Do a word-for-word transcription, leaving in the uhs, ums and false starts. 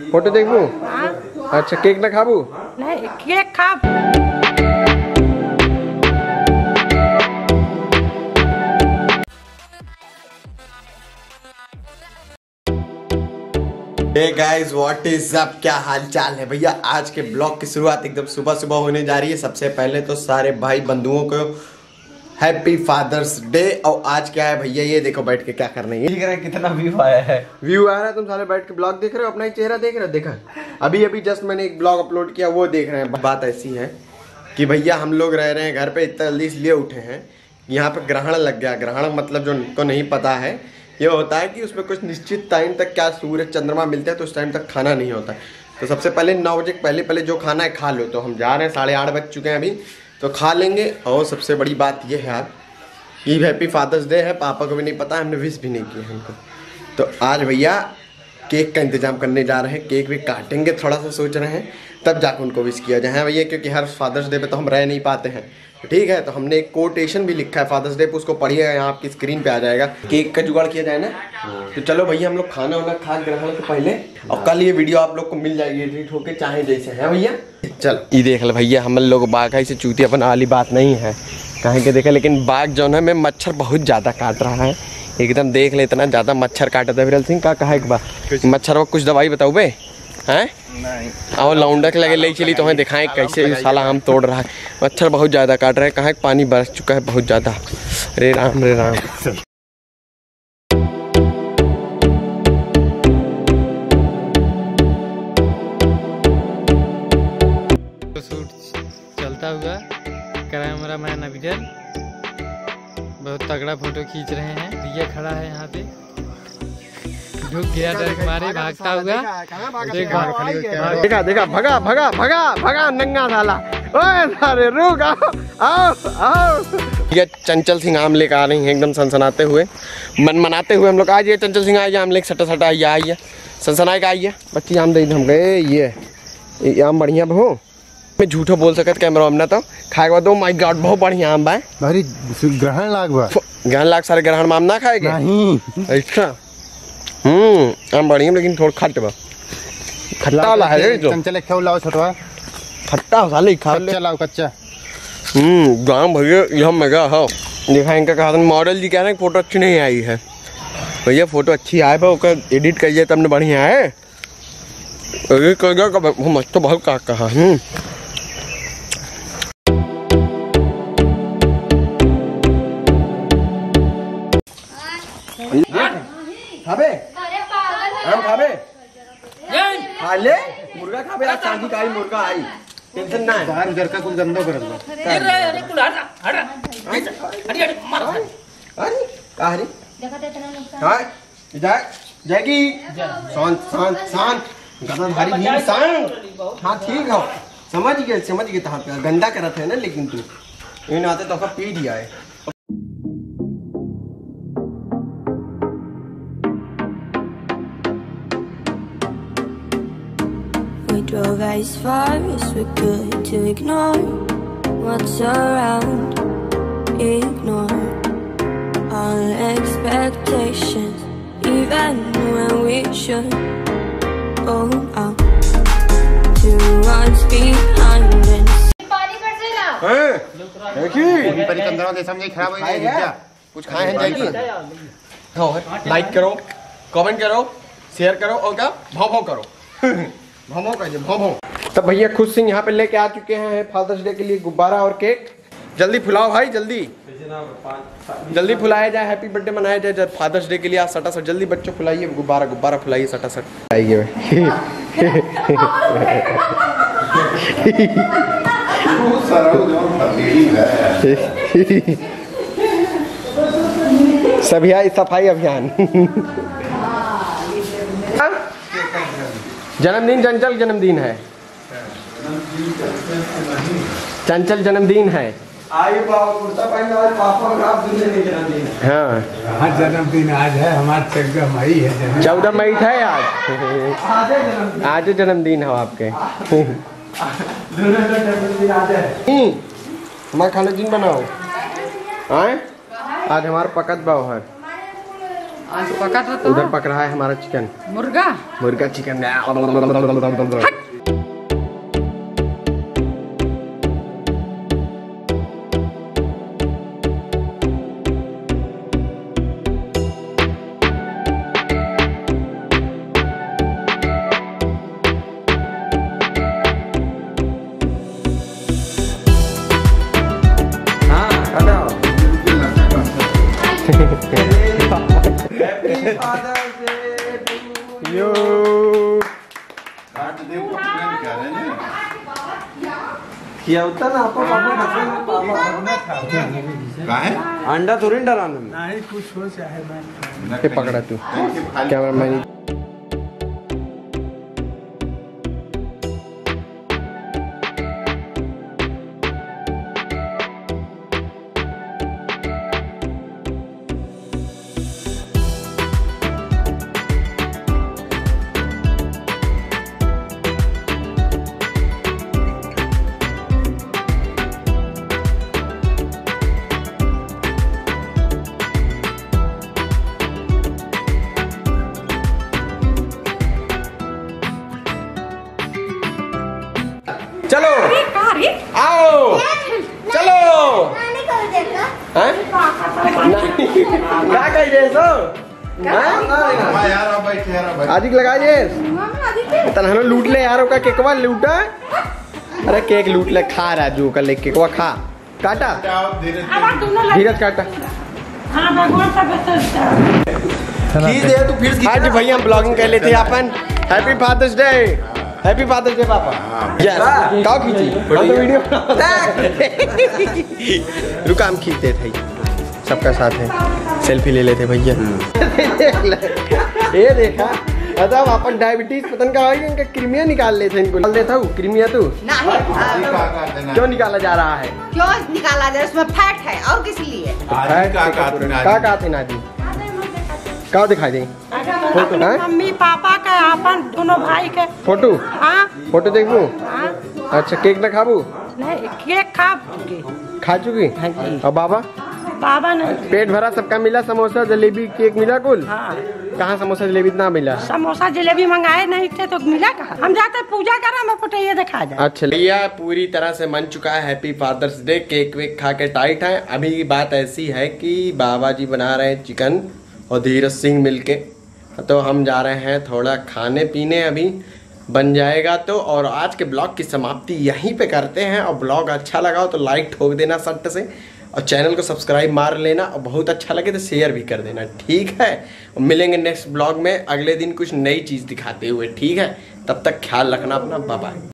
Photo देखबू? अच्छा cake ना खाबू? नहीं केक खा। Hey guys what is up, क्या हाल चाल है भैया। आज के ब्लॉग की शुरुआत एकदम सुबह सुबह होने जा रही है। सबसे पहले तो सारे भाई बंधुओं को हैप्पी फादर्स डे। और आज क्या है भैया, ये देखो बैठ के क्या करना है। देख रहे हैं कितना व्यू आया है, व्यू आ रहा है। तुम सारे बैठ के ब्लॉग देख रहे हो, अपना ही चेहरा देख रहे हो। देखा अभी अभी जस्ट मैंने एक ब्लॉग अपलोड किया, वो देख रहे हैं। बात ऐसी है कि भैया हम लोग रह रहे हैं घर पे, इतना जल्दी इसलिए उठे हैं, यहाँ पे ग्रहण लग गया। ग्रहण मतलब जो उनको नहीं पता है, ये होता है कि उसमें कुछ निश्चित टाइम तक क्या सूरज चंद्रमा मिलते हैं, तो उस टाइम तक खाना नहीं होता है। तो सबसे पहले नौ बजे पहले पहले जो खाना है खा लो। तो हम जा रहे हैं, साढ़े आठ बज चुके हैं अभी, तो खा लेंगे। और सबसे बड़ी बात ये है यार, ये हैप्पी फादर्स डे है। पापा को भी नहीं पता, हमने विश भी नहीं किया हमको। तो आज भैया केक का इंतजाम करने जा रहे हैं, केक भी काटेंगे, थोड़ा सा सोच रहे हैं, तब जाकर उनको विश किया जाए। हाँ भैया, क्योंकि हर फादर्स डे पे तो हम रह नहीं पाते हैं। ठीक है, तो हमने एक कोटेशन भी लिखा है फादर्स डे पे, उसको पढ़िएगा, यहाँ आपकी स्क्रीन पे आ जाएगा। केक का जुगाड़ किया जाए ना। तो चलो भैया हम लोग खाना वाना खा ग्रहण के पहले, और कल ये वीडियो आप लोग को मिल जाएगी एडिट होके, चाहे जैसे है भैया। चलो ये देख लो भैया, हम लोग बाघ से चूतिया बना वाली बात नहीं है, कहीं के देखे। लेकिन बाघ जो है में मच्छर बहुत ज़्यादा काट रहा है एकदम। देख ले इतना ज़्यादा मच्छर काटा था। विरल सिंह का कहा एक बार मच्छर को कुछ दवाई बताओ बे हैं। और लौंडक लगे ले चली तो हमें दिखाएं कैसे साला आम तोड़ रहा है। मच्छर बहुत ज़्यादा काट रहा है, कहाँ पानी बरस चुका है बहुत ज़्यादा। रे राम रे राम। चलता हुआ कैमरा मैन अभिजन बहुत तगड़ा फोटो खींच रहे हैं। भैया खड़ा है यहाँ पे, ढुक गया डर मारे भागता हुआ। देखा देखा भगा भगा भगा भगा नंगा साला। ओए सारे रुक आओ आओ आओ। ये चंचल सिंह आम लेकर आ रही हैं एकदम सनसनाते हुए, मन मनाते हुए। हम लोग आज ये चंचल सिंह आइए, आम लेके सटा सटा आइए आइए सनसनाए का आइए। बच्ची आम दे हम गए, ये ये आम बढ़िया बहु। मैं झूठो बोल सकत कैमरा में ना, तो खाए के बाद माय गॉड बहुत बढ़िया आम बा। भारी ग्रहण लाग बा, ग्रहण लाग सारे ग्रहण में आम ना खाएगे नहीं। अच्छा हम्म आम बढ़िया, लेकिन थोड़ा खट्ट बा, खट्टा वाला है जो। चंचल क्यों लाओ छोटवा, खट्टा हो साले खा ले। कच्चा लाओ कच्चा। हम्म गाँव भैया यह मेगा हाँ। देखा इनका कहा था मॉडल जी कह रहे हैं फोटो अच्छी नहीं आई है। भैया फोटो अच्छी आए पर उसका एडिट करिए तब ने बढ़िया है। एडिट कर मस्त तो बहुत का कहा। हम्म खाबे हम खाबे खा ले मुर्गा खाबे। आज चांदी का आई मुर्गा आई, टेंशन ना है। बाहर घर का कुछ गंदा कर दो। अरे अरे काहरी हां जय जयगी शांत शांत शांत गदाधारी भीम शांत। हाँ ठीक है, समझ गए समझ गए। तहाँ पे गंदा करत है ना, लेकिन तू इन आते तो का पी दिया है। We drove as far as we could to ignore what's around, ignore all expectations, even when we should go out towards behind and हैं देखी परिकंदरा दे समझे खराब हो गई क्या कुछ खाए हैं जाएगी। लाइक करो, कमेंट करो, शेयर करो और क्या भाव भाव करो। भाव भाव कहिए भाव भाव। तब भैया खुश सिंह यहाँ पे लेके आ चुके हैं फादर्स डे के लिए गुब्बारा और केक। जल्दी फुलाओ भाई, जल्दी जल्दी फुलाया जाए, हैप्पी बर्थडे मनाया जाए जब फादर्स डे के लिए। सटा सट जल्दी बच्चों फुलाइए, गुब्बारा गुब्बारा फुलाइए सटा सट आइए। सभी सफाई अभियान। जन्मदिन चंचल जन्मदिन है, चंचल जन्मदिन है। आई पापा कुर्ता पहना और पापा और आप दूल्हे का जन्मदिन है। हाँ हाँ जन्मदिन आज है हमारा, चौदह मई है। चौदह मई था आज, आज जन्मदिन है आपके। हमारा खाना जिन बनाओ आए, आज हमारा पकत बाव है। आज पका था तो उधर पक रहा है हमारा चिकन, मुर्गा मुर्गा चिकन। यो होता ना आपको अंडा थोड़ी डराना नहीं कुछ हो चाहे मैं के पकड़ा तू कैमरा मैन। चलो आओ चलो हैं क्या कह रहे सो आदिक लगा जे तनहनो लूट ले यार का केकवा लूटा। अरे केक लूट ले खा राजू का ले केकवा खा काटा धीरज काटा दे तू फिर आज भैया हम ब्लॉगिंग कर लेते अपन। Happy father's day, happy father's day पापा। यस काओ खींची हम तो वीडियो रुका हम खींचते थे सबका साथ है सेल्फी ले लेते भैया। ये देखा मतलब अपन डायबिटीज पतन का है इनका क्रीमिया निकाल लेते इनको निकाल देता हूँ क्रीमिया तू क्यों निकाला जा रहा है? क्यों निकाला जा रहा है? उसमें फैट है और किस लिए? का का थे नाजी का दिखाई दे फोटो है मम्मी पापा का अपन दोनों भाई के फोटो। हाँ फोटो देखबू? हाँ अच्छा केक ना खाबू? नहीं केक खा चुकी खा चुकी? हाँ जी। और बाबा बाबा नहीं पेट भरा सबका मिला समोसा जलेबी केक मिला कुल? हाँ कहाँ समोसा जलेबी इतना मिला? समोसा जलेबी मंगाए नहीं थे तो मिला कहाँ? हम जाते पूजा करा मैं फोटो ये दिखा जाए। अच्छा भैया पूरी तरह से मन चुका है हैप्पी फादर्स डे। केक वेक खा के टाइट है। अभी बात ऐसी है कि बाबा जी बना रहे हैं चिकन और धीरज सिंह मिलके, तो हम जा रहे हैं थोड़ा खाने पीने, अभी बन जाएगा तो। और आज के ब्लॉग की समाप्ति यहीं पे करते हैं। और ब्लॉग अच्छा लगा हो तो लाइक ठोक देना सट से और चैनल को सब्सक्राइब मार लेना और बहुत अच्छा लगे तो शेयर भी कर देना, ठीक है। और मिलेंगे नेक्स्ट ब्लॉग में अगले दिन कुछ नई चीज़ दिखाते हुए, ठीक है। तब तक ख्याल रखना अपना, बाय बाय।